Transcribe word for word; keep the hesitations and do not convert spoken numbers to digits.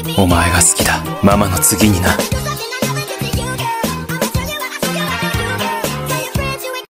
お前が好きだ。ママの次にな。